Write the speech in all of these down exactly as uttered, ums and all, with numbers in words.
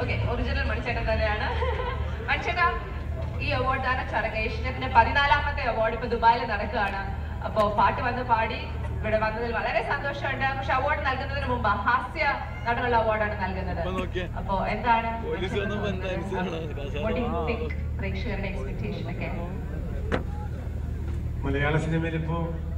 Okay, original മണിച്ചേട്ടൻ തന്നെയാണ്. മണിച്ചേട്ടാ, ഈ അവാർഡ് ദാന ചടങ്ങ് ഏഷ്യനെറ്റിന്റെ പതിനാലാമത്തെ അവാർഡ് ഇപ്പൊ ദുബായിൽ നടക്കുകയാണ്. അപ്പൊ പാട്ട് വന്ന് പാടി ഇവിടെ വന്നതിൽ വളരെ സന്തോഷമുണ്ട്. പക്ഷെ അവാർഡ് നൽകുന്നതിന് മുമ്പ് ഹാസ്യ നടനുള്ള അവാർഡാണ് നൽകുന്നത്. അപ്പൊ എന്താണ് പ്രേക്ഷകരുടെ എക്സ്പെക്ടേഷൻ ഒക്കെ? മലയാള സിനിമയിൽ ഇപ്പോ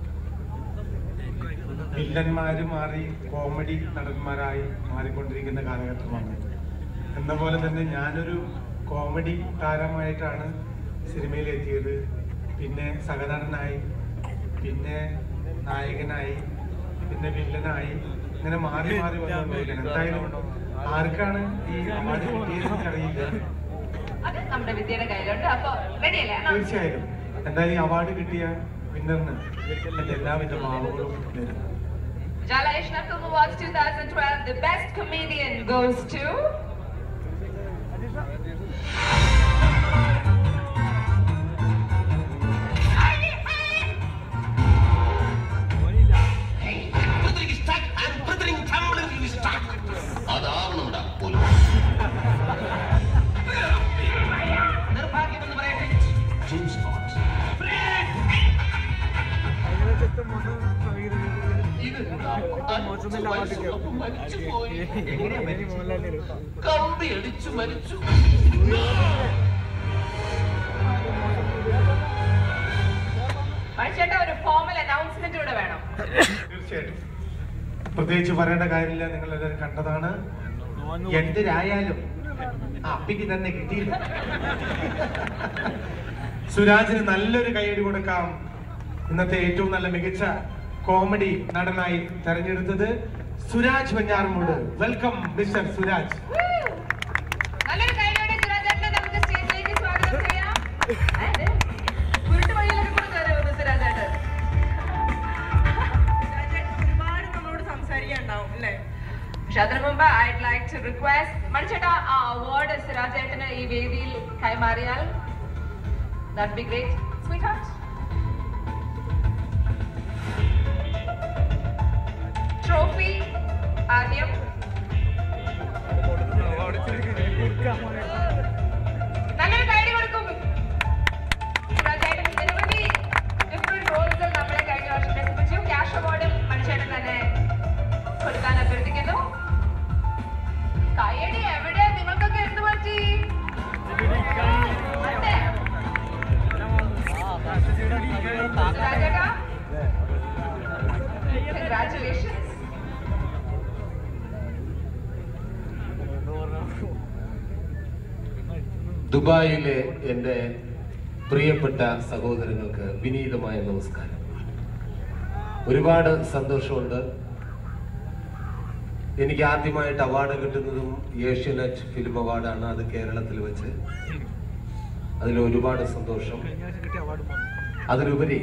വില്ലന്മാര് മാറി കോമഡി നടന്മാരായി മാറിക്കൊണ്ടിരിക്കുന്ന കാലഘട്ടമാണ്. എന്ന പോലെ തന്നെ ഞാനൊരു കോമഡി താരമായിട്ടാണ് സിനിമയിലെത്തിയത്. പിന്നെ സഹനടനായി, പിന്നെ നായകനായി, പിന്നെ വില്ലനായി, ഇങ്ങനെ മാറി മാറി വന്നുകൊണ്ടിരിക്കണം. എന്തായാലും ആർക്കാണ് ഈ അവാർഡ് കിട്ടിയതെന്ന് അറിയില്ല. തീർച്ചയായും എന്തായാലും ഈ അവാർഡ് കിട്ടിയ വിന്നറിന് എന്റെ എല്ലാവിധ ഭാവങ്ങളും നേരും. Jala Asianet Film Awards twenty twelve, the best comedian goes to കമ്പി അടിച്ചു മരിച്ചു. ഒരു ഫോർമൽ അനൗൺസ്മെന്റ് കൂടെ വേണം. തീർച്ചയായിട്ടും പ്രത്യേകിച്ച് പറയേണ്ട കാര്യമില്ല, നിങ്ങൾ എല്ലാവരും കണ്ടതാണ്. എന്തിനായാലും അപ്പിക്ക് തന്നെ കിട്ടിയില്ല. സുരാജിന് നല്ലൊരു കൈയടി കൊടുക്കാം. ഇന്നത്തെ ഏറ്റവും നല്ല മികച്ച കോമഡി നടനായി തെരഞ്ഞെടുത്തത് സുരാജ് വെഞ്ഞാറമൂട്. Welcome mister Suraj. നല്ലൊരു കൈയടി സുരാജേട്ടനെ നമുക്ക് സ്റ്റേജിലേക്ക് സ്വാഗതം ചെയ്യാം. കുരുട്ടുവഴിയിലൊക്കെ കൊടുക്കാറുണ്ട് സുരാജേട്ടൻ. സുരാജേട്ടൻ ഒരുപാട് നമ്മളോട് സംസാരിക്കാനുണ്ടാവും അല്ലേ? പക്ഷെ അതിനു മുമ്പ് ഐഡ് ലൈക്ക് ടു റിക്വസ്റ്റ് മണിച്ചേട്ടാ ആ അവാർഡ് സുരാജേട്ടന് ഈ വേദിയിൽ കൈമാറിയാൽ that'd be great. Sweetheart. Trophy ആദ്യം. നല്ലൊരു കൈയടി കൊടുക്കും. സുരാജേട്ടൻ നിരവധി ഡിഫറെന്റ് റോൾസിൽ നമ്മളെ കഴിഞ്ഞ വർഷം പ്രസിദ്ധിച്ചു. ക്യാഷ് അവാർഡും മണിച്ചേട്ടൻ തന്നെ കൊടുക്കാൻ അഭ്യർത്ഥിക്കുന്നു. കൈയടി എവിടെ? നിങ്ങൾക്കൊക്കെ എന്ത് പറ്റി? അതെ സുരാജേട്ടാ, congratulations. ദുബായിലെ എൻ്റെ പ്രിയപ്പെട്ട സഹോദരങ്ങൾക്ക് വിനീതമായ നമസ്കാരം. ഒരുപാട് സന്തോഷമുണ്ട്. എനിക്ക് ആദ്യമായിട്ട് അവാർഡ് കിട്ടുന്നതും ഏഷ്യാനെറ്റ് ഫിലിം അവാർഡാണ്. അത് കേരളത്തിൽ വെച്ച്. അതിൽ ഒരുപാട് സന്തോഷം. അതിലുപരി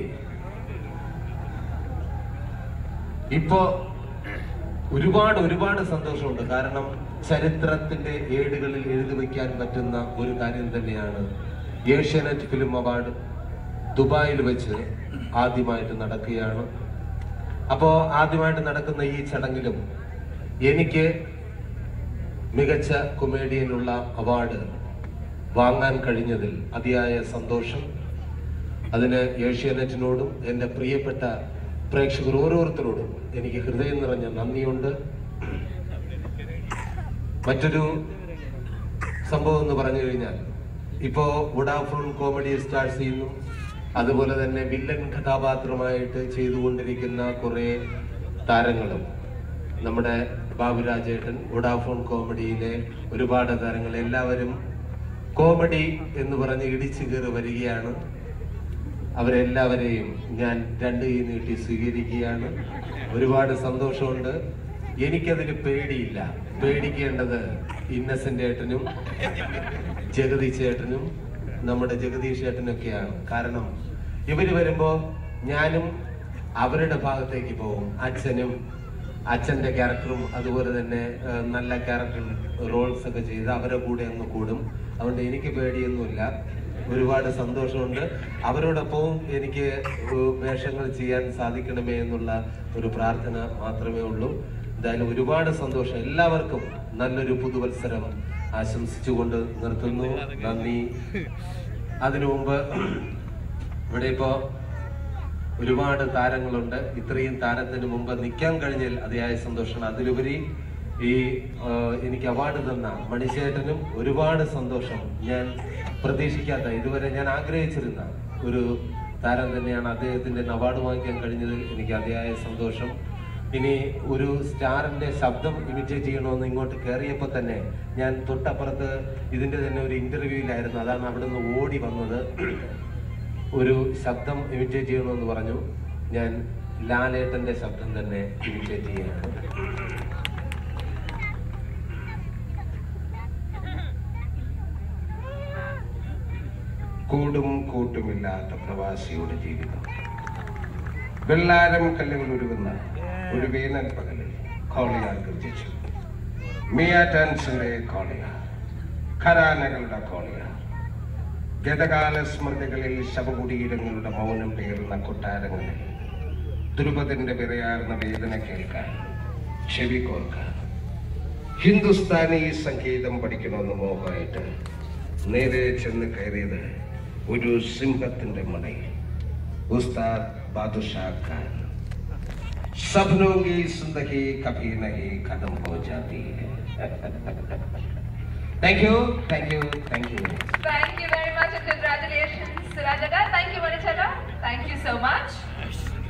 ഇപ്പോ ഒരുപാട് ഒരുപാട് സന്തോഷമുണ്ട്. കാരണം ചരിത്രത്തിന്റെ ഏടുകളിൽ എഴുതി വയ്ക്കാൻ പറ്റുന്ന ഒരു കാര്യം തന്നെയാണ് ഏഷ്യാനെറ്റ് ഫിലിം അവാർഡ് ദുബായിൽ വെച്ച് ആദ്യമായിട്ട് നടക്കുകയാണ്. അപ്പോൾ ആദ്യമായിട്ട് നടക്കുന്ന ഈ ചടങ്ങിലും എനിക്ക് മികച്ച കൊമേഡിയനുള്ള അവാർഡ് വാങ്ങാൻ കഴിഞ്ഞതിൽ അതിയായ സന്തോഷം. അതിന് ഏഷ്യാനെറ്റിനോടും എൻ്റെ പ്രിയപ്പെട്ട പ്രേക്ഷകർ ഓരോരുത്തരോടും എനിക്ക് ഹൃദയം നിറഞ്ഞ നന്ദിയുണ്ട്. മറ്റൊരു സംഭവം എന്ന് പറഞ്ഞു കഴിഞ്ഞാൽ, ഇപ്പോ വോഡാഫോൺ കോമഡി സ്റ്റാർട്ട് ചെയ്യുന്നു. അതുപോലെ തന്നെ വില്ലൻ കഥാപാത്രമായിട്ട് ചെയ്തുകൊണ്ടിരിക്കുന്ന കുറെ താരങ്ങളും, നമ്മുടെ ബാബുരാജേട്ടൻ, വോഡാഫോൺ കോമഡിയിലെ ഒരുപാട് താരങ്ങൾ എല്ലാവരും കോമഡി എന്ന് പറഞ്ഞ് ഇടിച്ചു കയറി വരികയാണ്. അവരെല്ലാവരെയും ഞാൻ രണ്ട് കൈ നീട്ടി സ്വീകരിക്കുകയാണ്. ഒരുപാട് സന്തോഷമുണ്ട്. എനിക്കതിന് പേടിയില്ല. പേടിക്കേണ്ടത് ഇന്നസെന്റ് ഏട്ടനും ജഗദീഷ് ഏട്ടനും നമ്മുടെ ജഗദീഷ് ഏട്ടനൊക്കെയാണ്. കാരണം ഇവര് വരുമ്പോ ഞാനും അവരുടെ ഭാഗത്തേക്ക് പോകും. അച്ഛനും അച്ഛന്റെ ക്യാരക്ടറും അതുപോലെ തന്നെ നല്ല ക്യാരക്ടർ റോൾസ് ഒക്കെ ചെയ്ത് അവരെ കൂടെ അങ്ങ് കൂടും. അതുകൊണ്ട് എനിക്ക് പേടിയൊന്നുമില്ല. ഒരുപാട് സന്തോഷമുണ്ട്. അവരോടൊപ്പവും എനിക്ക് വേഷങ്ങൾ ചെയ്യാൻ സാധിക്കണമേ എന്നുള്ള ഒരു പ്രാർത്ഥന മാത്രമേ ഉള്ളൂ. എന്തായാലും ഒരുപാട് സന്തോഷം. എല്ലാവർക്കും നല്ലൊരു പുതുവത്സരം ആശംസിച്ചുകൊണ്ട് നിർത്തുന്നു. നന്ദി. അതിനു മുമ്പ് ഇവിടെ ഇപ്പോ ഒരുപാട് താരങ്ങളുണ്ട്. ഇത്രയും താരത്തിന് മുമ്പ് നിൽക്കാൻ കഴിഞ്ഞാൽ അതിയായ സന്തോഷമാണ്. അതിലുപരി ഈ എനിക്ക് അവാർഡ് തന്ന മണിച്ചേട്ടനും ഒരുപാട് സന്തോഷം. ഞാൻ പ്രതീക്ഷിക്കാത്ത, ഇതുവരെ ഞാൻ ആഗ്രഹിച്ചിരുന്ന ഒരു താരം തന്നെയാണ്. അദ്ദേഹത്തിന്റെ അവാർഡ് വാങ്ങിക്കാൻ കഴിഞ്ഞതിൽ എനിക്ക് അതിയായ സന്തോഷം. ഇനി ഒരു സ്റ്റാറിന്റെ ശബ്ദം ഇമിറ്റേറ്റ് ചെയ്യണമെന്ന് ഇങ്ങോട്ട് കയറിയപ്പോൾ തന്നെ ഞാൻ തൊട്ടപ്പുറത്ത് ഇതിന്റെ തന്നെ ഒരു ഇന്റർവ്യൂവിലായിരുന്നു. അതാണ് അവിടെ നിന്ന് ഓടി വന്നത്. ഒരു ശബ്ദം ഇമിറ്റേറ്റ് ചെയ്യണമെന്ന് പറഞ്ഞു. ഞാൻ ലാലേട്ടന്റെ ശബ്ദം തന്നെ ഇമിറ്റേറ്റ് ചെയ്യാണ്. കൂടും കൂട്ടുമില്ലാത്ത പ്രവാസിയുടെ ജീവിതം. വെള്ളാരം കല്ലുകൾ ഉരുകുന്ന ഒരു വേനൽ പകലിൽ കോളിയാർ ഗർജിച്ചു. മിയാറ്റാൻസിന്റെ കോളിയാർ, ഖരാനകളുടെ കോളിയാർ, ഗതകാല സ്മൃതികളിൽ ശവകുടീരങ്ങളുടെ മൗനം പേറുന്ന കൊട്ടാരങ്ങളിൽ ദ്രുപതിന്റെ വിറയാർന്ന വേദന കേൾക്കാൻ, ചെവി കോർക്കാൻ, ഹിന്ദുസ്ഥാനി സംഗീതം പഠിക്കണമെന്ന് മോഹമായിട്ട് നേരെ ചെന്ന് കയറിയത് ഒരു സിംഹത്തിന്റെ മടയിൽ. ഉസ്താദ് बादशाह खान. सपनों की जिंदगी कभी नहीं खत्म हो जाती है. Thank you, thank you, thank you. Thank you very much and congratulations, Suraj Aga. Thank you, Manichada. Thank you so much.